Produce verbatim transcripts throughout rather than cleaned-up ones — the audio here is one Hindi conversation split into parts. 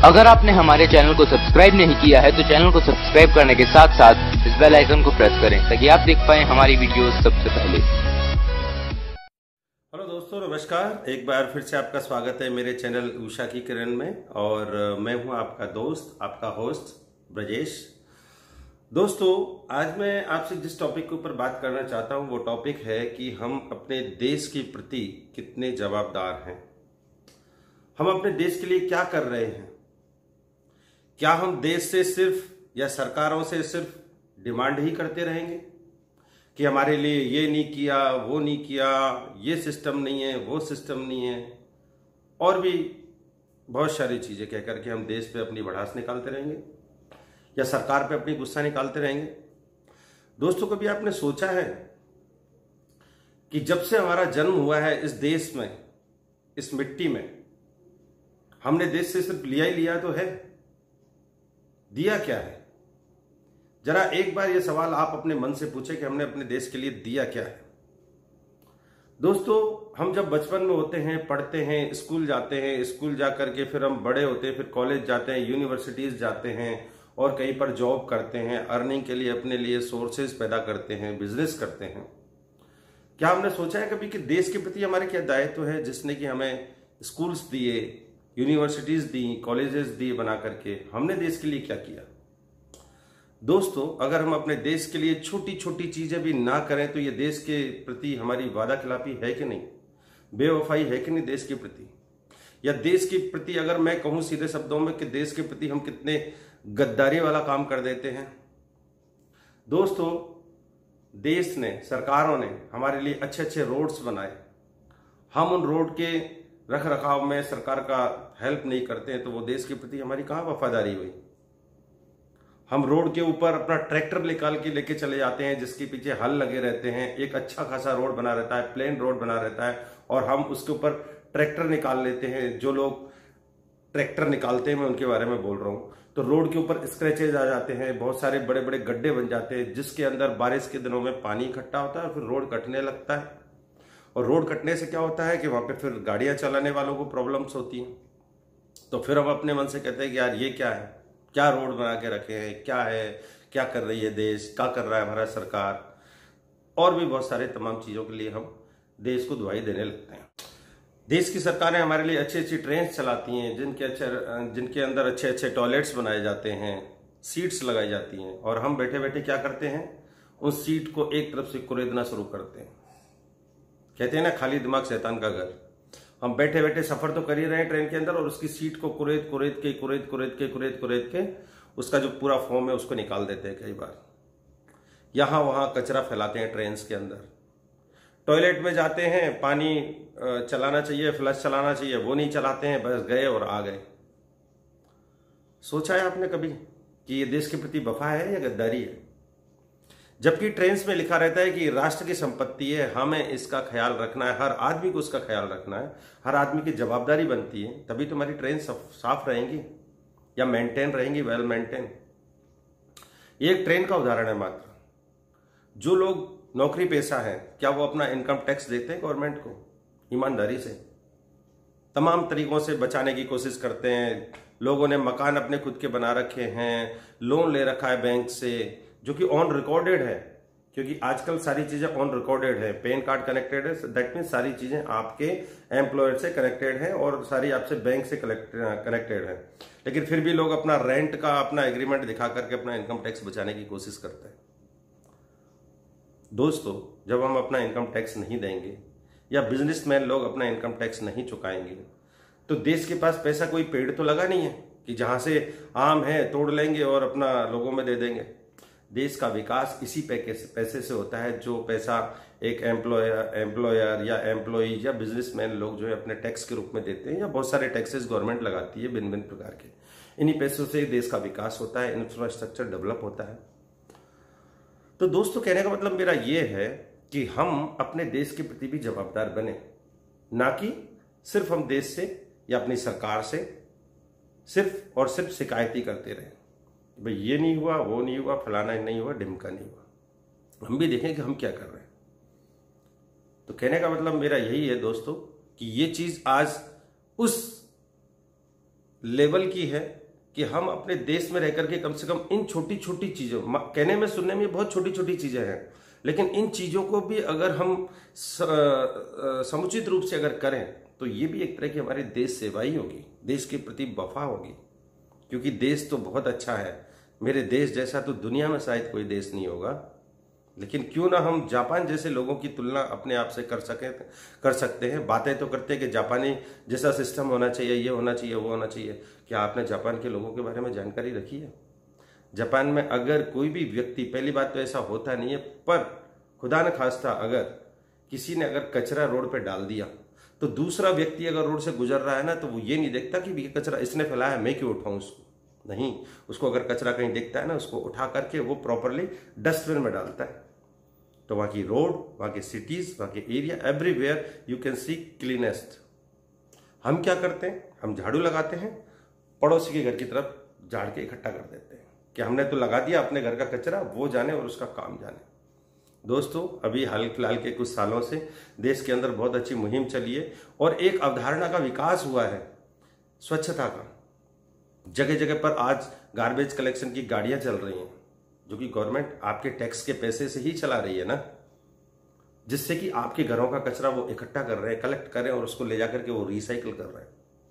अगर आपने हमारे चैनल को सब्सक्राइब नहीं किया है तो चैनल को सब्सक्राइब करने के साथ साथ इस बेल आइकन को प्रेस करें ताकि आप देख पाएं हमारी वीडियोस सबसे पहले। हेलो दोस्तों, नमस्कार। एक बार फिर से आपका स्वागत है मेरे चैनल उषा की किरण में, और मैं हूं आपका दोस्त, आपका होस्ट ब्रजेश। दोस्तों, आज मैं आपसे जिस टॉपिक के ऊपर बात करना चाहता हूं वो टॉपिक है कि हम अपने देश के प्रति कितने जवाबदार हैं। हम अपने देश के लिए क्या कर रहे हैं। क्या हम देश से सिर्फ या सरकारों से सिर्फ डिमांड ही करते रहेंगे कि हमारे लिए ये नहीं किया, वो नहीं किया, ये सिस्टम नहीं है, वो सिस्टम नहीं है, और भी बहुत सारी चीजें कह करके हम देश पे अपनी भड़ास निकालते रहेंगे या सरकार पे अपनी गुस्सा निकालते रहेंगे। दोस्तों, कभी आपने सोचा है कि जब से हमारा जन्म हुआ है इस देश में, इस मिट्टी में, हमने देश से सिर्फ लिया ही लिया तो है, दिया क्या है? जरा एक बार ये सवाल आप अपने मन से पूछे कि हमने अपने देश के लिए दिया क्या है। दोस्तों, हम जब बचपन में होते हैं, पढ़ते हैं, स्कूल जाते हैं, स्कूल जा करके फिर हम बड़े होते हैं, फिर कॉलेज जाते हैं, यूनिवर्सिटीज जाते हैं और कहीं पर जॉब करते हैं, अर्निंग के लिए अपने लिए सोर्सेज पैदा करते हैं, बिजनेस करते हैं। क्या हमने सोचा है कभी कि देश के प्रति हमारे क्या दायित्व है, जिसने कि हमें स्कूल्स दिए, यूनिवर्सिटीज दी, कॉलेजेस दिए बना करके, हमने देश के लिए क्या किया? दोस्तों, अगर हम अपने देश के लिए छोटी छोटी चीजें भी ना करें तो ये देश के प्रति हमारी वादा खिलाफी है कि नहीं, बेवफाई है कि नहीं देश के प्रति? या देश के प्रति अगर मैं कहूं सीधे शब्दों में कि देश के प्रति हम कितने गद्दारी वाला काम कर देते हैं। दोस्तों, देश ने, सरकारों ने हमारे लिए अच्छे अच्छे रोड्स बनाए, हम उन रोड के रख रखाव में सरकार का हेल्प नहीं करते हैं तो वो देश के प्रति हमारी कहां वफादारी हुई। हम रोड के ऊपर अपना ट्रैक्टर निकाल के लेके चले जाते हैं जिसके पीछे हल लगे रहते हैं, एक अच्छा खासा रोड बना रहता है, प्लेन रोड बना रहता है, और हम उसके ऊपर ट्रैक्टर निकाल लेते हैं। जो लोग ट्रैक्टर निकालते हैं, मैं उनके बारे में बोल रहा हूं, तो रोड के ऊपर स्क्रैचेज आ जाते हैं, बहुत सारे बड़े बड़े गड्ढे बन जाते हैं जिसके अंदर बारिश के दिनों में पानी इकट्ठा होता है और फिर रोड कटने लगता है। और रोड कटने से क्या होता है कि वहां पे फिर गाड़ियां चलाने वालों को प्रॉब्लम्स होती हैं। तो फिर हम अपने मन से कहते हैं कि यार ये क्या है, क्या रोड बना के रखे हैं, क्या है, क्या कर रही है देश, क्या कर रहा है हमारा सरकार, और भी बहुत सारे तमाम चीजों के लिए हम देश को दुहाई देने लगते हैं। देश की सरकारें हमारे लिए अच्छी अच्छी ट्रेन चलाती हैं जिनके अच्छे जिनके अंदर अच्छे अच्छे टॉयलेट्स बनाए जाते हैं, सीट्स लगाई जाती हैं, और हम बैठे बैठे क्या करते हैं, उस सीट को एक तरफ से कुरेदना शुरू करते हैं। कहते हैं ना, खाली दिमाग शैतान का घर। हम बैठे बैठे सफर तो कर ही रहे हैं ट्रेन के अंदर, और उसकी सीट को कुरेद कुरेद के कुरेद कुरेद के कुरेद कुरेद के उसका जो पूरा फोम है उसको निकाल देते हैं। कई बार यहां वहां कचरा फैलाते हैं ट्रेन के अंदर। टॉयलेट में जाते हैं, पानी चलाना चाहिए, फ्लश चलाना चाहिए, वो नहीं चलाते हैं, बस गए और आ गए। सोचा है आपने कभी कि ये देश के प्रति वफा है या गद्दारी है? जबकि ट्रेन्स में लिखा रहता है कि राष्ट्र की संपत्ति है, हमें इसका ख्याल रखना है, हर आदमी को उसका ख्याल रखना है, हर आदमी की जवाबदारी बनती है, तभी तुम्हारी ट्रेन साफ रहेंगी या मेंटेन रहेंगी, वेल मेंटेन। ये एक ट्रेन का उदाहरण है मात्र। जो लोग नौकरी पेशा है, क्या वो अपना इनकम टैक्स देते हैं गवर्नमेंट को ईमानदारी से? तमाम तरीकों से बचाने की कोशिश करते हैं। लोगों ने मकान अपने खुद के बना रखे हैं, लोन ले रखा है बैंक से, जो कि ऑन रिकॉर्डेड है, क्योंकि आजकल सारी चीजें ऑन रिकॉर्डेड है। पैन कार्ड कनेक्टेड है, दैट मीन सारी चीजें आपके एम्प्लॉयर से कनेक्टेड है और सारी आपसे बैंक से कनेक्टेड है। लेकिन फिर भी लोग अपना रेंट का अपना एग्रीमेंट दिखा करके अपना इनकम टैक्स बचाने की कोशिश करते हैं। दोस्तों, जब हम अपना इनकम टैक्स नहीं देंगे या बिजनेसमैन लोग अपना इनकम टैक्स नहीं चुकाएंगे तो देश के पास पैसा कोई पेड़ तो लगा नहीं है कि जहां से आम है तोड़ लेंगे और अपना लोगों में दे देंगे। देश का विकास इसी पैसे से होता है जो पैसा एक एम्प्लॉयर एम्प्लॉयर या एम्प्लॉई या बिजनेसमैन लोग जो है अपने टैक्स के रूप में देते हैं, या बहुत सारे टैक्सेस गवर्नमेंट लगाती है भिन्न भिन्न प्रकार के। इन्हीं पैसों से देश का विकास होता है, इंफ्रास्ट्रक्चर डेवलप होता है। तो दोस्तों, कहने का मतलब मेरा यह है कि हम अपने देश के प्रति भी जवाबदार बने, ना कि सिर्फ हम देश से या अपनी सरकार से सिर्फ और सिर्फ शिकायत ही करते रहे, भाई ये नहीं हुआ, वो नहीं हुआ, फलाना नहीं हुआ, ढिमका नहीं हुआ। हम भी देखें कि हम क्या कर रहे हैं। तो कहने का मतलब मेरा यही है दोस्तों कि ये चीज आज उस लेवल की है कि हम अपने देश में रह करके कम से कम इन छोटी छोटी चीज़ों, कहने में सुनने में बहुत छोटी छोटी चीज़ें हैं, लेकिन इन चीज़ों को भी अगर हम समुचित रूप से अगर करें तो ये भी एक तरह की हमारी देश सेवा ही होगी, देश के प्रति वफा होगी। क्योंकि देश तो बहुत अच्छा है, मेरे देश जैसा तो दुनिया में शायद कोई देश नहीं होगा। लेकिन क्यों ना हम जापान जैसे लोगों की तुलना अपने आप से कर सकें कर सकते हैं। बातें तो करते हैं कि जापानी जैसा सिस्टम होना चाहिए, ये होना चाहिए, वो होना चाहिए। क्या आपने जापान के लोगों के बारे में जानकारी रखी है? जापान में अगर कोई भी व्यक्ति, पहली बात तो ऐसा होता नहीं है, पर खुदा न खास्ता अगर किसी ने अगर कचरा रोड पे डाल दिया तो दूसरा व्यक्ति अगर रोड से गुजर रहा है ना, तो वो ये नहीं देखता कि ये कचरा इसने फैलाया, मैं क्यों उठाऊं उसको। नहीं, उसको अगर कचरा कहीं दिखता है ना, उसको उठा करके वो प्रॉपरली डस्टबिन में डालता है। तो वहां की रोड, वहां की सिटीज, वहां के area, everywhere you can see cleanest. हम क्या करते हैं? हम झाड़ू लगाते हैं, पड़ोसी के घर की तरफ झाड़ के इकट्ठा कर देते हैं कि हमने तो लगा दिया अपने घर का कचरा, वो जाने और उसका काम जाने। दोस्तों, अभी हाल फिलहाल के कुछ सालों से देश के अंदर बहुत अच्छी मुहिम चली है और एक अवधारणा का विकास हुआ है स्वच्छता का। जगह जगह पर आज गार्बेज कलेक्शन की गाड़ियां चल रही हैं, जो कि गवर्नमेंट आपके टैक्स के पैसे से ही चला रही है ना, जिससे कि आपके घरों का कचरा वो इकट्ठा कर रहे हैं, कलेक्ट कर रहे हैं और उसको ले जाकर के वो रिसाइकिल कर रहे हैं।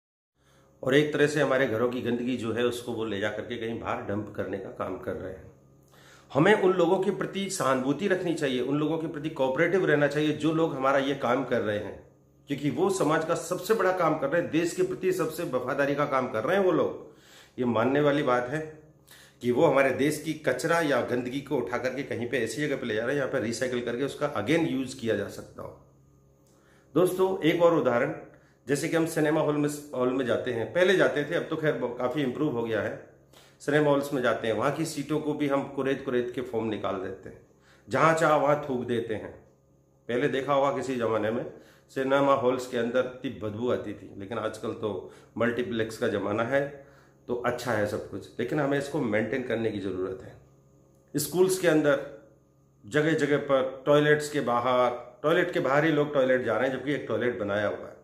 और एक तरह से हमारे घरों की गंदगी जो है उसको वो ले जाकर के कहीं बाहर डंप करने का काम कर रहे हैं। हमें उन लोगों के प्रति सहानुभूति रखनी चाहिए, उन लोगों के प्रति कोऑपरेटिव रहना चाहिए जो लोग हमारा ये काम कर रहे हैं, क्योंकि वो समाज का सबसे बड़ा काम कर रहे हैं, देश के प्रति सबसे वफादारी का काम कर रहे हैं वो लोग। ये मानने वाली बात है कि वो हमारे देश की कचरा या गंदगी को उठा करके कहीं पे ऐसी जगह पे ले जा रहे हैं, यहाँ पे रिसाइकिल करके उसका अगेन यूज किया जा सकता हो। दोस्तों, एक और उदाहरण, जैसे कि हम सिनेमा हॉल में हॉल में जाते हैं, पहले जाते थे, अब तो खैर काफी इंप्रूव हो गया है। सिनेमा हॉल्स में जाते हैं, वहां की सीटों को भी हम कुरेद कुरेद के फोम निकाल देते हैं, जहां चाह वहां थूक देते हैं। पहले देखा होगा किसी जमाने में सिनेमा हॉल्स के अंदर इतनी बदबू आती थी, लेकिन आजकल तो मल्टीप्लेक्स का जमाना है तो अच्छा है सब कुछ, लेकिन हमें इसको मेंटेन करने की जरूरत है। स्कूल्स के अंदर जगह जगह पर टॉयलेट्स के बाहर, टॉयलेट के बाहर ही लोग टॉयलेट जा रहे हैं, जबकि एक टॉयलेट बनाया हुआ है।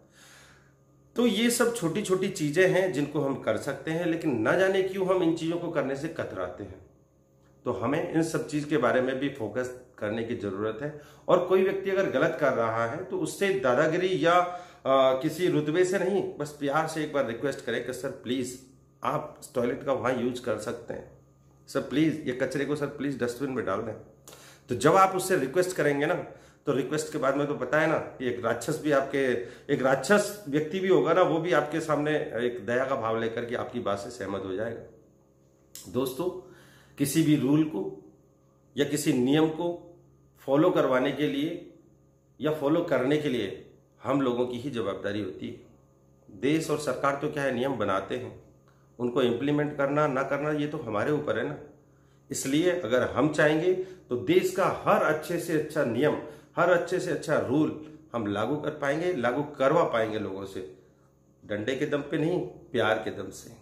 तो ये सब छोटी छोटी चीजें हैं जिनको हम कर सकते हैं, लेकिन ना जाने क्यों हम इन चीजों को करने से कतराते हैं। तो हमें इन सब चीज के बारे में भी फोकस करने की जरूरत है। और कोई व्यक्ति अगर गलत कर रहा है तो उससे दादागिरी या आ, किसी रुतबे से नहीं, बस प्यार से एक बार रिक्वेस्ट करें कि सर प्लीज आप टॉयलेट का वहां यूज कर सकते हैं, सर प्लीज ये कचरे को सर प्लीज डस्टबिन में डाल दें। तो जब आप उससे रिक्वेस्ट करेंगे ना, तो रिक्वेस्ट के बाद में तो पता है ना कि एक राक्षस भी आपके, एक राक्षस व्यक्ति भी होगा ना, वो भी आपके सामने एक दया का भाव लेकर के आपकी बात से सहमत हो जाएगा। दोस्तों, किसी भी रूल को या किसी नियम को फॉलो करवाने के लिए या फॉलो करने के लिए हम लोगों की ही जवाबदारी होती है। देश और सरकार तो क्या है, नियम बनाते हैं, उनको इम्प्लीमेंट करना ना करना ये तो हमारे ऊपर है ना। इसलिए अगर हम चाहेंगे तो देश का हर अच्छे से अच्छा नियम, हर अच्छे से अच्छा रूल हम लागू कर पाएंगे, लागू करवा पाएंगे लोगों से, डंडे के दम पे नहीं, प्यार के दम से।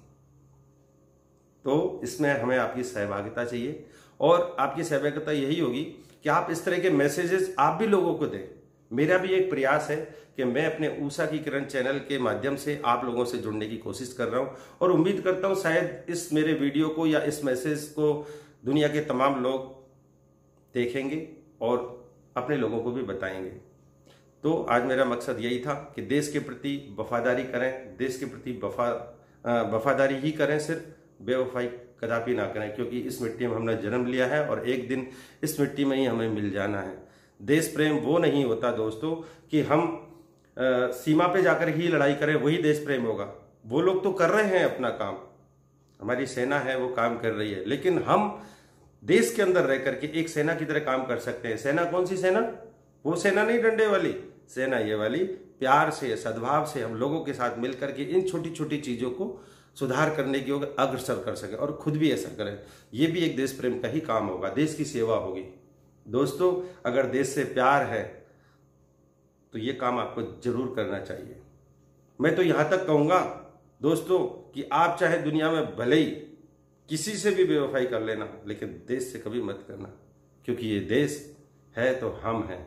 तो इसमें हमें आपकी सहभागिता चाहिए, और आपकी सहभागिता यही होगी कि आप इस तरह के मैसेजेस आप भी लोगों को दें। मेरा भी एक प्रयास है कि मैं अपने ऊषा की किरण चैनल के माध्यम से आप लोगों से जुड़ने की कोशिश कर रहा हूं, और उम्मीद करता हूं शायद इस मेरे वीडियो को या इस मैसेज को दुनिया के तमाम लोग देखेंगे और अपने लोगों को भी बताएंगे। तो आज मेरा मकसद यही था कि देश के प्रति वफादारी करें, देश के प्रति वफा वफादारी ही करें, सिर्फ बेवफाई कदापि ना करें, क्योंकि इस मिट्टी में हमने जन्म लिया है और एक दिन इस मिट्टी में ही हमें मिल जाना है। देश प्रेम वो नहीं होता दोस्तों कि हम आ, सीमा पे जाकर ही लड़ाई करें, वही देश प्रेम होगा। वो लोग तो कर रहे हैं अपना काम, हमारी सेना है वो काम कर रही है, लेकिन हम देश के अंदर रह करके एक सेना की तरह काम कर सकते हैं। सेना कौन सी सेना? वो सेना नहीं डंडे वाली सेना, ये वाली प्यार से, सद्भाव से हम लोगों के साथ मिलकर के इन छोटी छोटी चीजों को सुधार करने की ओर अग्रसर कर सके और खुद भी ऐसा करें। ये भी एक देश प्रेम का ही काम होगा, देश की सेवा होगी। दोस्तों, अगर देश से प्यार है तो ये काम आपको जरूर करना चाहिए। मैं तो यहां तक कहूंगा दोस्तों कि आप चाहे दुनिया में भले ही किसी से भी बेवफाई कर लेना, लेकिन देश से कभी मत करना, क्योंकि ये देश है तो हम हैं।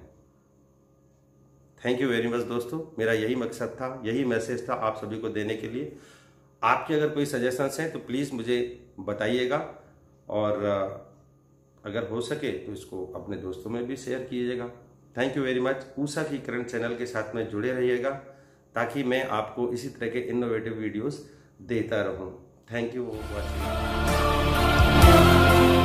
थैंक यू वेरी मच दोस्तों, मेरा यही मकसद था, यही मैसेज था आप सभी को देने के लिए। आपके अगर कोई सजेशंस हैं तो प्लीज़ मुझे बताइएगा, और अगर हो सके तो इसको अपने दोस्तों में भी शेयर कीजिएगा। Thank you very much. Usha की किरण चैनल के साथ में जुड़े रहिएगा ताकि मैं आपको इसी तरह के इनोवेटिव वीडियोस देता रहूं। Thank you for watching.